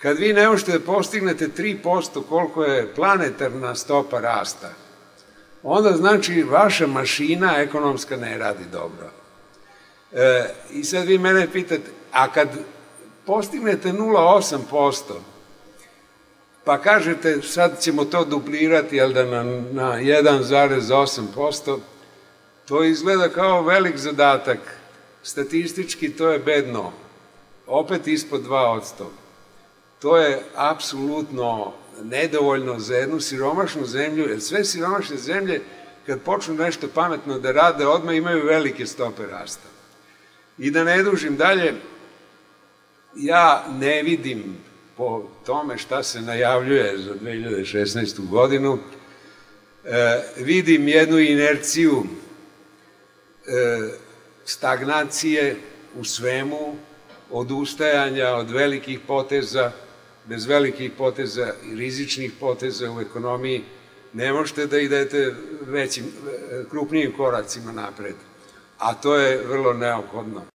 kad vi ne možete da postignete 3% koliko je planetarna stopa rasta, onda znači vaša mašina ekonomska ne radi dobro. I sad vi mene pitate, a kad postignete 0,8%, pa kažete sad ćemo to duplirati na 1,8%, to izgleda kao velik zadatak. Statistički to je bedno, opet ispod 2%. To je apsolutno nedovoljno za jednu siromašnu zemlju, jer sve siromašne zemlje kad počnu nešto pametno da rade, odmah imaju velike stope rasta. I da ne dužim dalje, ja ne vidim po tome šta se najavljuje za 2016. godinu, vidim jednu inerciju stagnacije u svemu, odustajanja od velikih poteza. Bez velikih poteza i rizičnih poteza u ekonomiji ne možete da idete krupnijim koracima napred, a to je vrlo neophodno.